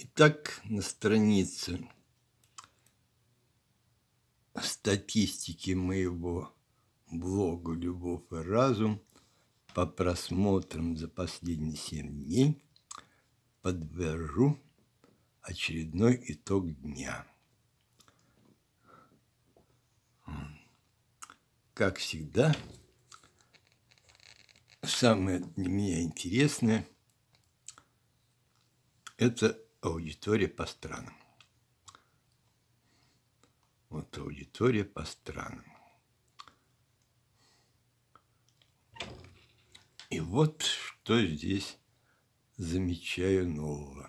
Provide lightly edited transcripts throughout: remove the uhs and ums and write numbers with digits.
Итак, на странице статистики моего блога «Любовь и разум» по просмотрам за последние 7 дней подвожу очередной итог дня. Как всегда, самое для меня интересное – это аудитория по странам. Вот аудитория по странам. И вот что здесь замечаю нового.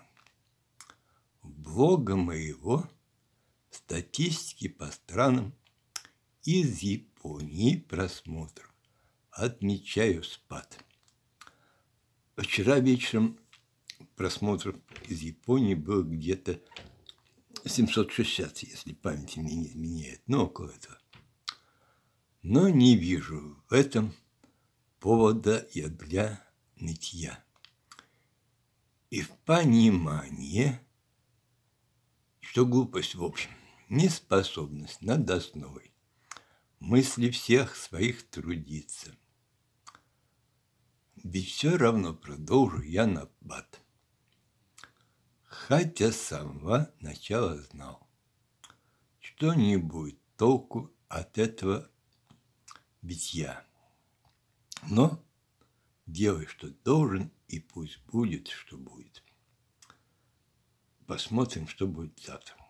Блога моего статистики по странам из Японии просмотров отмечаю спад. Вчера вечером просмотров из Японии было где-то 760, если память мне не изменяет, но около этого. Но не вижу в этом повода и для нытья. И в понимание, что глупость в общем, неспособность над основой мысли всех своих трудиться. Ведь все равно продолжу я набат. Хотя с самого начала знал, что не будет толку от этого битья. Но делай, что должен, и пусть будет, что будет. Посмотрим, что будет завтра.